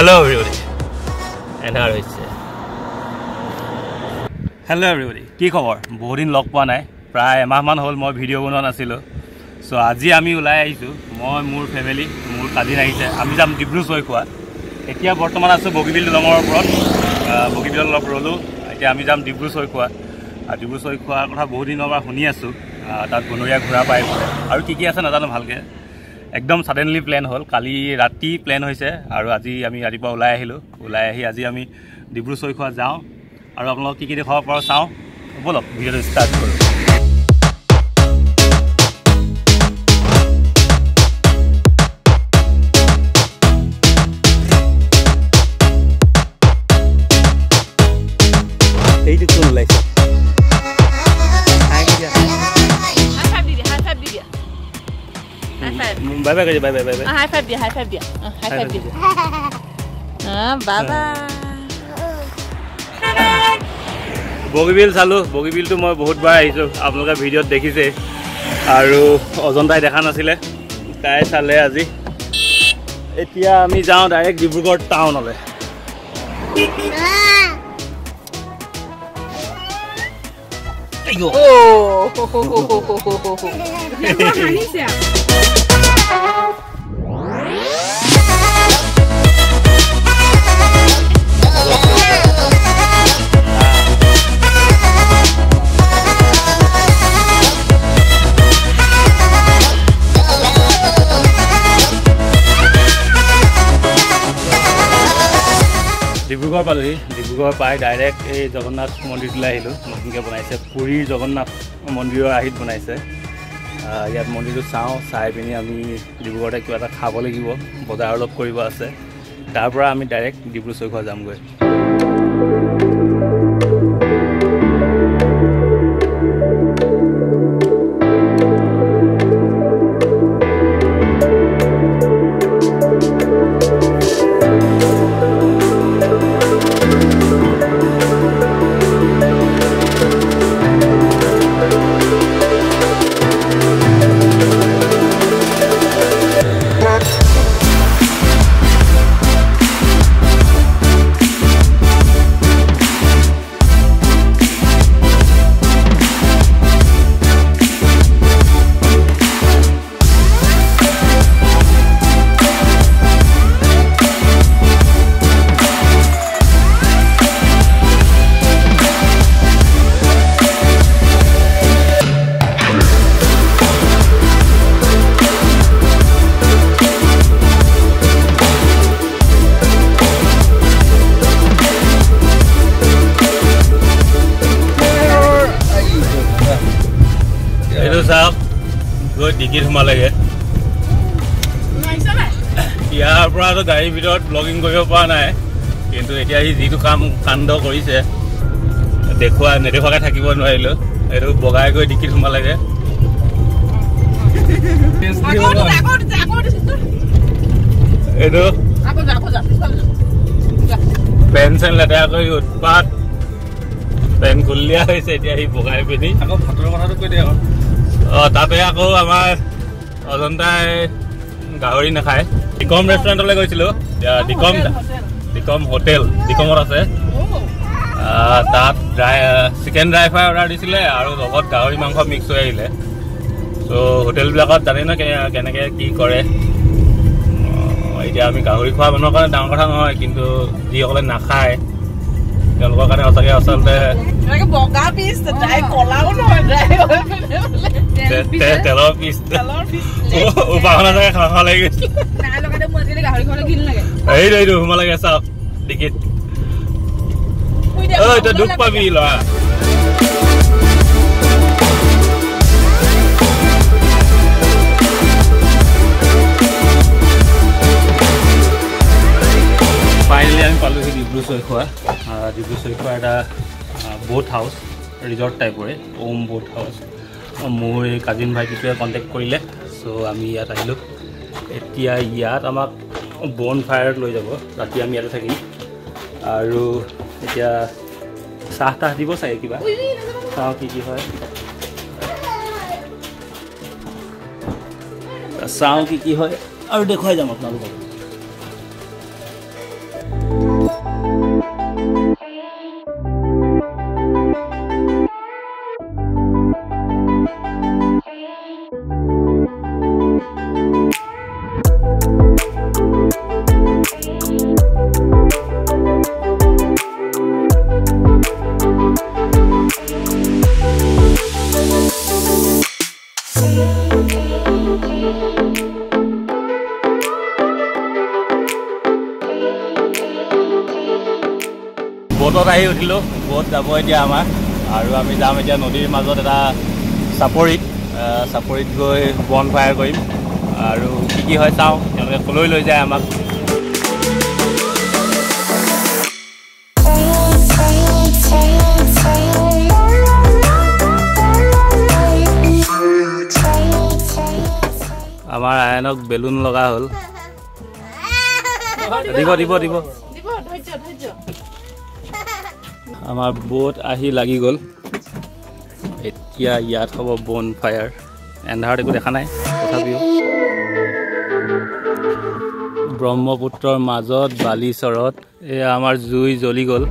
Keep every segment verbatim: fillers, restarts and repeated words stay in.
Hello everybody. And how is it? Hello everybody. কি খবৰ? বহুত দিন লগ পোৱা নাই। প্ৰায় এমাহ মান হ'ল মই ভিডিঅ' বনোৱা নাছিলো। সো আজি আমি ওলাই আহিছো। মই মোৰ ফ্যামিলি, মোৰ কাজিন আহিছে। আমি যাম ডিব্ৰু সৈখোৱা। এতিয়া বৰ্তমান আছো বগিবিল দলঙৰ ওপৰত। বগিবিল লগ ৰলো। এতিয়া আমি যাম ডিব্ৰু সৈখোৱা। আৰু ডিব্ৰু সৈখোৱাৰ কথা বহুত দিনৰ পৰা শুনি আছো। তাত বনৰীয়া ঘোঁৰা পাই আৰু কি কি আছে নাজানো ভালকে। একদম সাডেনলি প্ল্যান হল কালি ৰাতি প্ল্যান হৈছে আৰু আজি আমি ৰাতিপুৱা ওলাই আহিলো ওলাই আহি আজি আমি ডিব্ৰু সৈখোৱা যাওঁ আৰু আপোনালোক কি কি দেখাব পাৰো চাওঁ বলক ভিডিঅ'টো ষ্টাৰ্ট কৰো এইটো কোন লাইছে Bye bye, bye bye, bye bye. High five dia, high five dia. High five dia. Ah, bye bye. Bogibeel চালো, Bogibeel তো মই বহুত বাৰ আহিছো, আপোনালোকে ভিডিঅ'ত দেখিছে আৰু অজন্তাই দেখা নাছিলে, তাই চালে আজি। এতিয়া আমি যাওঁ ডাইৰেক্ট ডিব্ৰুগড় টাউনলৈ। আইও Oh, ho ho ho ho ho ho ho. Dibrugarh পালোহি ডিব্ৰুগড় পাই ডাইৰেক্ট এই জগন্নাথ মন্দিৰলৈ আহিলোঁ নতুনকৈ বনাইছে পুৰীৰ জগন্নাথ মন্দিৰৰ আহিত বনাইছে ইয়াত মন্দিৰটো চাওঁ চাই পিনি আমি ডিব্ৰুগড়তে কিবা এটা খাব লাগিব বজাৰ অলপ কৰিব আছে তাৰ পৰা আমি ডাইৰেক্ট ডিব্ৰু সৈখোৱা যামগৈ টিকিট সোমালেগে ইয়াৰ পৰাতো গাড়ীৰ ভিতৰত ব্লগিং কৰিব পৰা নাই কিন্তু এতিয়া সি যিটো কাম কাণ্ড কৰিছে দেখুৱা নেদেখুৱাকৈ থাকিব নোৱাৰিলোঁ এইটো বগাই গৈ টিকিট সোমালেগে এইটো পেন চেন লেতেৰা কৰি উৎপাত পেন খুলিয়া হৈছে এতিয়া সি বগাই পিনি আকৌ ভাতৰ কথাটো কৈ দিয়ে আকৌ অ তাতে আকৌ আমাৰ অজন্তাই গাহৰি নাখায় ডিকম ৰেষ্টুৰেণ্টলৈ গৈছিলোঁ ডিকম ডিকম হোটেল ডিকমত আছে তাত dry chicken dry fry order দিছিলে আৰু লগত গাহৰি মাংস মিক্স হৈ আহিলে চ' হোটেলবিলাকত জানেই ন কেনেকৈ কি কৰে এতিয়া আমি গাহৰি খোৱা মানুহৰ কাৰণে ডাঙৰ কথা নহয় কিন্তু যিসকলে নাখায় তেওঁলোকৰ কাৰণে সঁচাকৈ আচলতে তেলৰ পিচ উপাসনা চাগে খাব লাগি গৈছে এইটো এইটো সোমাব লাগে চাওক টিকিট ঐ তই দুখ পাবি ল'ৰা ফাইনেলি আমি পালোহি ডিব্ৰু সৈখোৱা ডিব্ৰু সৈখোৱা এটা বোট হাউচ ৰিজৰ্ট টাইপৰে ওম বোট হাউচ মোৰ এই কাজিন ভাইটিটোৱে কণ্টেক্ট কৰিলে চ' আমি ইয়াত আহিলোঁ এতিয়া ইয়াত আমাক বন ফায়াৰত লৈ যাব ৰাতি আমি ইয়াতে থাকিম আৰু এতিয়া চাহ তাহ দিব চাগে কিবা চাওঁ কি কি হয় চাওঁ কি কি হয় আৰু দেখুৱাই যাম আপোনালোকক বোটত আহি উঠিলোঁ বোট যাব এতিয়া আমাৰ আৰু আমি যাম এতিয়া নদীৰ মাজত এটা চাপৰিত চাপৰিত গৈ বন ফায়াৰ কৰিম আৰু কি কি হয় চাওঁ তেওঁলোকে কলৈ লৈ যায় আমাক আমাৰ আয়নক বেলুন লগা হ'ল দিব দিব দিব আমাৰ বোট আহি লাগি গ'ল এতিয়া ইয়াত হ'ব বন ফায়াৰ এন্ধাৰত একো দেখা নাই তথাপিও ব্ৰহ্মপুত্ৰৰ মাজত বালিচৰত এয়া আমাৰ জুই জ্বলি গ'ল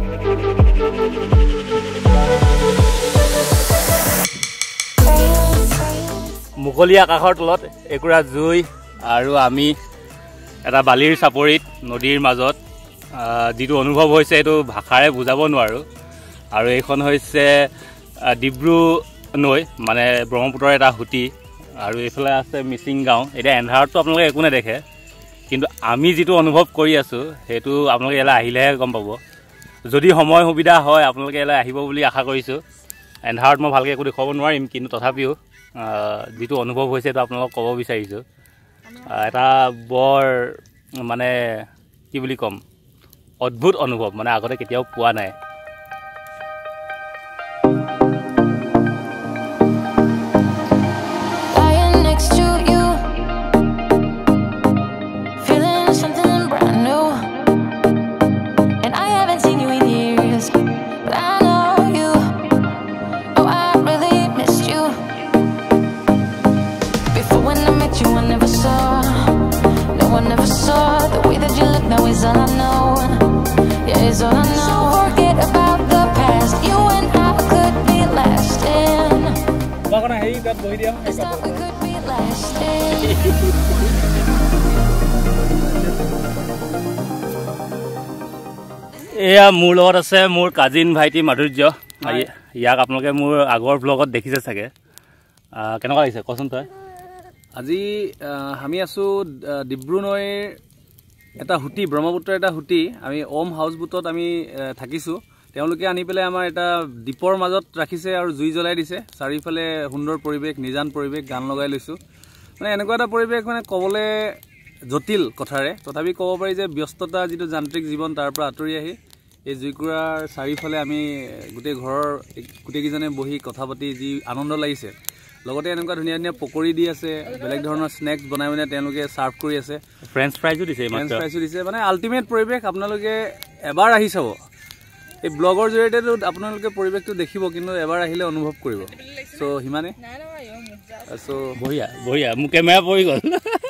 মুকলি আকাশৰ তলত একুৰা জুই আৰু আমি এটা বালিৰ চাপৰিত নদীৰ মাজত যিটো অনুভৱ হৈছে এইটো ভাষাৰে বুজাব নোৱাৰোঁ আৰু এইখন হৈছে ডিব্ৰু নৈ মানে ব্ৰহ্মপুত্ৰৰ এটা সুঁতি আৰু এইফালে আছে মিচিং গাঁও এতিয়া এন্ধাৰততো আপোনালোকে একো নেদেখে কিন্তু আমি যিটো অনুভৱ কৰি আছোঁ সেইটো আপোনালোকে ইয়ালৈ আহিলেহে গম পাব যদি সময় সুবিধা হয় আপোনালোকে ইয়ালৈ আহিব বুলি আশা কৰিছোঁ এন্ধাৰত মই ভালকৈ একো দেখুৱাব নোৱাৰিম কিন্তু তথাপিও যিটো অনুভৱ হৈছে সেইটো আপোনালোকক ক'ব বিচাৰিছোঁ এটা বৰ মানে কি বুলি ক'ম অদ্ভুত অনুভৱ মানে আগতে কেতিয়াও পোৱা নাই এয়া মোৰ লগত আছে মোৰ কাজিন ভাইটি মাধুৰ্য ইয়াক আপোনালোকে মোৰ আগৰ ব্লগত দেখিছে চাগে কেনেকুৱা লাগিছে কচোন তই আজি আমি আছোঁ ডিব্ৰু নৈৰ এটা সুঁতি ব্ৰহ্মপুত্ৰৰ এটা সুঁতি আমি ওম হাউচ বোটত আমি থাকিছোঁ তেওঁলোকে আনি পেলাই আমাৰ এটা দ্বীপৰ মাজত ৰাখিছে আৰু জুই জ্বলাই দিছে চাৰিওফালে সুন্দৰ পৰিৱেশ নিজান পৰিৱেশ গান লগাই লৈছোঁ মানে এনেকুৱা এটা পৰিৱেশ মানে ক'বলৈ জটিল কথাৰে তথাপি ক'ব পাৰি যে ব্যস্ততা যিটো যান্ত্ৰিক জীৱন তাৰ পৰা আঁতৰি আহি এই জুইকুৰাৰ চাৰিওফালে আমি গোটেই ঘৰৰ গোটেইকেইজনে বহি কথা পাতি যি আনন্দ লাগিছে লগতে এনেকুৱা ধুনীয়া ধুনীয়া পকৰি দি আছে বেলেগ ধৰণৰ স্নেক্স বনাই বনাই তেওঁলোকে ছাৰ্ভ কৰি আছে ফ্ৰেঞ্চ ফ্ৰাইজো দিছে ফ্ৰেঞ্চ ফ্ৰাইজো দিছে মানে আল্টিমেট পৰিৱেশ আপোনালোকে এবাৰ আহি চাব এই ব্লগৰ জৰিয়তেতো আপোনালোকে পৰিৱেশটো দেখিব কিন্তু এবাৰ আহিলে অনুভৱ কৰিব চ' সিমানে চ' বঢ়িয়া বঢ়িয়া মোৰ কেমেৰা পৰি গ'ল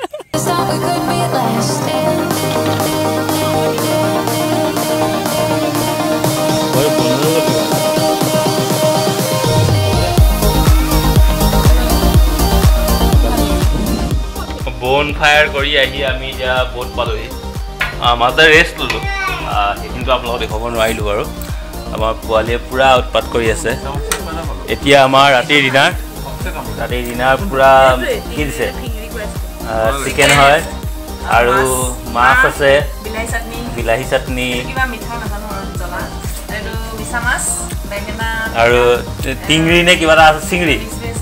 বন ফায়াৰ কৰি আহি আমি এতিয়া বোট পালোহি মাজতে ৰেষ্ট ল'লোঁ সেইখিনিতো আপোনালোকক দেখুৱাব নোৱাৰিলোঁ বাৰু আমাৰ পোৱালীয়ে পূৰা উৎপাত কৰি আছে এতিয়া আমাৰ ৰাতিৰ ডিনাৰ ৰাতিৰ ডিনাৰ পূৰা কি দিছে চিকেন হয় আৰু মাছ আছে বিলাহী চাটনি আৰু টিংৰি নে কিবা এটা আছে চিংৰি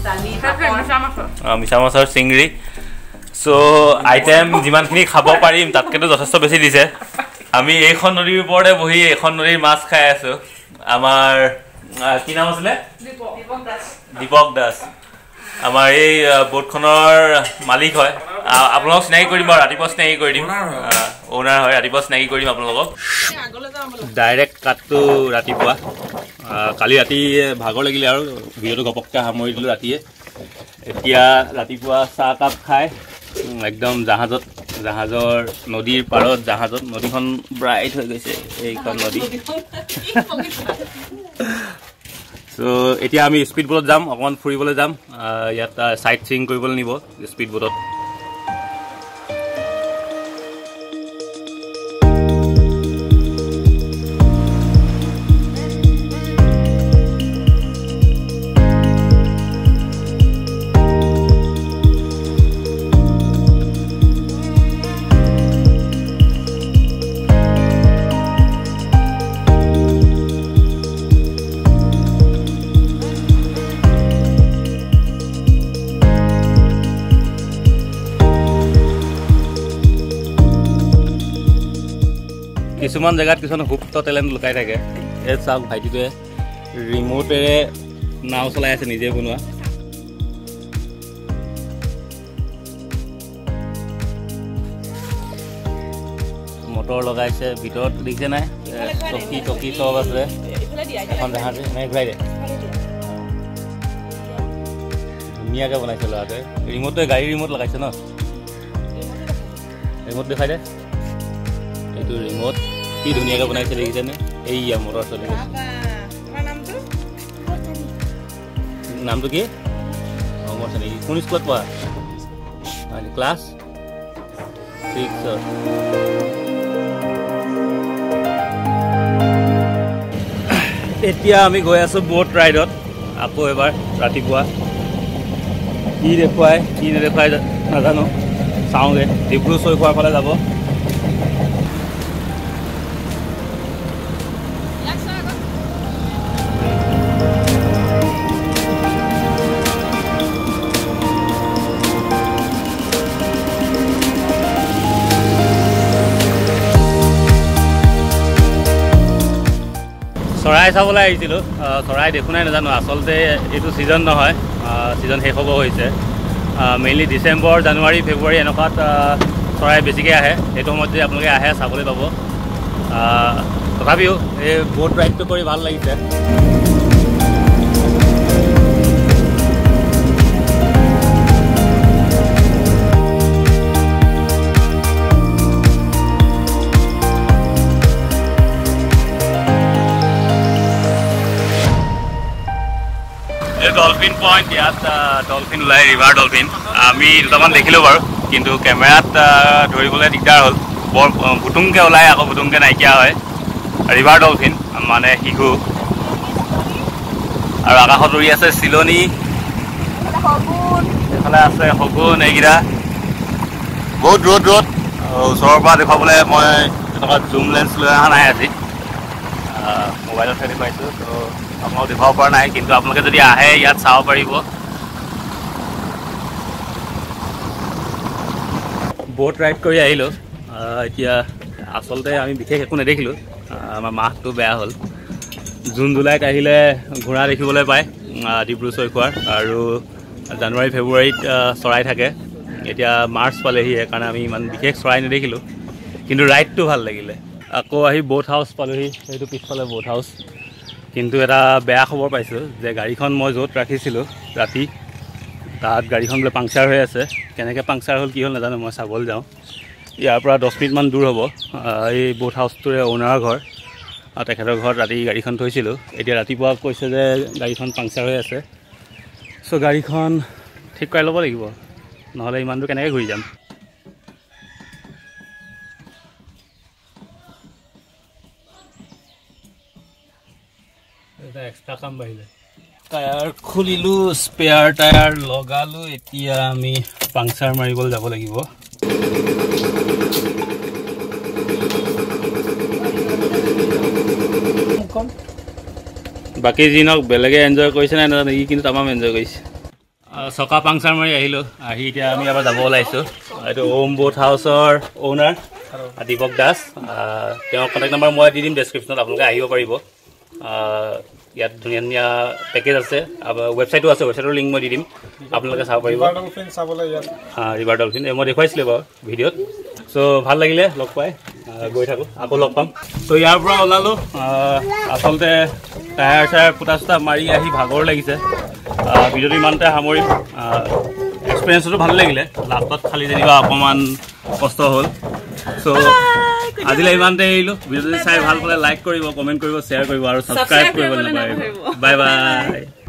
মিছা মাছৰ চিংৰি চ' আইটেম যিমানখিনি খাব পাৰিম তাতকৈতো যথেষ্ট বেছি দিছে আমি এইখন নদীৰ ওপৰতে বহি এইখন নদীৰ মাছ খাই আছোঁ আমাৰ কি নাম আছিলে দীপক দাস আমাৰ এই বোটখনৰ মালিক হয় আপোনালোকক চিনাকি কৰি দিম বাৰু ৰাতিপুৱা চিনাকি কৰি দিম অ'নাৰ হয় ৰাতিপুৱা চিনাকি কৰি দিম আপোনালোকক ডাইৰেক্ট কাটটো ৰাতিপুৱা কালি ৰাতি ভাগৰ লাগিলে আৰু ভিডিঅ'টো ঘপককৈ সামৰি দিলোঁ ৰাতিয়ে এতিয়া ৰাতিপুৱা চাহ কাপ খাই একদম জাহাজত জাহাজৰ নদীৰ পাৰত জাহাজত নদীখন ব্ৰাইট হৈ গৈছে এইখন নদী চ' এতিয়া আমি স্পীড বোটত যাম অকণমান ফুৰিবলৈ যাম ইয়াত চাইট চিং কৰিবলৈ নিব স্পীড বোটত কিছুমান জেগাত কিছুমান সুপ্ত টেলেণ্ট লুকাই থাকে এই চাওক ভাইটিটোৱে ৰিম'টেৰে নাও চলাই আছে নিজে বনোৱা মটৰ লগাইছে ভিতৰত দেখিছে নাই টকি টকি চব আছে এখন দেখাতে নাই ঘূৰাই দে ধুনীয়াকৈ বনাইছে ল'ৰাটোৱে ৰিম'টটোৱে গাড়ী ৰিম'ট লগাইছে ন ৰিম'ট দেখাই দে এইটো ৰিম'ট কি ধুনীয়াকৈ বনাইছে দেখিছেনে এইয়া মটৰ চলি নামটো কি অমৰ চানি কোন স্কুলত পঢ়া ক্লাছ ছিক্সত এতিয়া আমি গৈ আছোঁ বোট ৰাইডত আকৌ এবাৰ ৰাতিপুৱা কি দেখুৱাই কি নেদেখুৱাই নাজানো চাওঁগৈ ডিব্ৰু চৈখোৱাৰ ফালে যাব চৰাই চাবলৈ আহিছিলোঁ চৰাই দেখোঁ নাই নাজানো আচলতে এইটো ছিজন নহয় ছিজন শেষ হ'ব হৈছে মেইনলি ডিচেম্বৰ জানুৱাৰী ফেব্ৰুৱাৰী এনেকুৱাত চৰাই বেছিকৈ আহে সেইটো সময়ত যদি আপোনালোকে আহে চাবলৈ পাব তথাপিও এই বোট ৰাইডটো কৰি ভাল লাগিছে ডলফিন পইণ্ট ইয়াত ডলফিন ওলাই ৰিভাৰ ডলফিন আমি দুটামান দেখিলোঁ বাৰু কিন্তু কেমেৰাত ধৰিবলৈ দিগদাৰ হ'ল বৰ ভুটুংকৈ ওলাই আকৌ ভুটুংকৈ নাইকিয়া হয় ৰিভাৰ ডলফিন মানে শিশু আৰু আকাশত উৰি আছে চিলনী এইফালে আছে শগুন এইকেইটা বহুত দূৰত দূৰত ওচৰৰ পৰা দেখুৱাবলৈ মই এনেকুৱা জুম লেন্স লৈ অহা নাই আজি মোবাইলতহে দেখুৱাইছোঁ ত' আপোনালোক দেখুৱাব পৰা নাই কিন্তু আপোনালোকে যদি আহে ইয়াত চাব পাৰিব বোট ৰাইড কৰি আহিলোঁ এতিয়া আচলতে আমি বিশেষ একো নেদেখিলোঁ আমাৰ মাহটো বেয়া হ'ল জুন জুলাইত আহিলে ঘোঁৰা দেখিবলৈ পায় ডিব্ৰু চৈখোৱাৰ আৰু জানুৱাৰী ফেব্ৰুৱাৰীত চৰাই থাকে এতিয়া মাৰ্চ পালেহি সেইকাৰণে আমি ইমান বিশেষ চৰাই নেদেখিলোঁ কিন্তু ৰাইডটো ভাল লাগিলে আকৌ আহি বোট হাউচ পালোহি সেইটো পিছফালে বোট হাউচ কিন্তু এটা বেয়া খবৰ পাইছোঁ যে গাড়ীখন মই য'ত ৰাখিছিলোঁ ৰাতি তাত গাড়ীখন বোলে পাংচাৰ হৈ আছে কেনেকৈ পাংচাৰ হ'ল কি হ'ল নাজানো মই চাবলৈ যাওঁ ইয়াৰ পৰা দহ মিনিটমান দূৰ হ'ব এই বোট হাউচটোৰে অ'নাৰৰ ঘৰ আৰু তেখেতৰ ঘৰত ৰাতি গাড়ীখন থৈছিলোঁ এতিয়া ৰাতিপুৱা কৈছে যে গাড়ীখন পাংচাৰ হৈ আছে চ' গাড়ীখন ঠিক কৰাই ল'ব লাগিব নহ'লে ইমান দূৰ কেনেকৈ ঘূৰি যাম এটা এক্সট্ৰা কাম বাঢ়িলে টায়াৰ খুলিলোঁ স্পেয়াৰ টায়াৰ লগালোঁ এতিয়া আমি পাংচাৰ মাৰিবলৈ যাব লাগিব বাকী যি নহওক বেলেগে এনজয় কৰিছে নাই নাজানো ই কিন্তু তামাম এনজয় কৰিছে চকা পাংচাৰ মাৰি আহিলোঁ আহি এতিয়া আমি এবাৰ যাব ওলাইছোঁ এইটো ওম বোট হাউচৰ অ'নাৰ দীপক দাস তেওঁৰ কণ্টেক্ট নম্বৰ মই দি দিম ডেছক্ৰিপশ্যনত আপোনালোকে আহিব পাৰিব ইয়াত ধুনীয়া ধুনীয়া পেকেজ আছে ৱেবছাইটো আছে ৱেবছাইটৰ লিংক মই দি দিম আপোনালোকে চাব পাৰিব হাঁ ৰিভাৰ ডলফিন মই দেখুৱাইছিলোঁ বাৰু ভিডিঅ'ত চ' ভাল লাগিলে লগ পাই গৈ থাকোঁ আকৌ লগ পাম চ' ইয়াৰ পৰা ওলালোঁ আচলতে টায়াৰ চায়াৰ ফুটা চুটা মাৰি আহি ভাগৰ লাগিছে ভিডিঅ'টো ইমানতে সামৰিম এক্সপিৰিয়েঞ্চটো ভাল লাগিলে লাষ্টত খালি যেনিবা অকণমান কষ্ট হ'ল চ' আজিলৈ ইমানতে এৰিলোঁ ভিডিঅ'টো চাই ভাল পালে লাইক কৰিব কমেণ্ট কৰিব শ্বেয়াৰ কৰিব আৰু ছাবস্ক্ৰাইব কৰিব নাপাহৰিব বাই বাই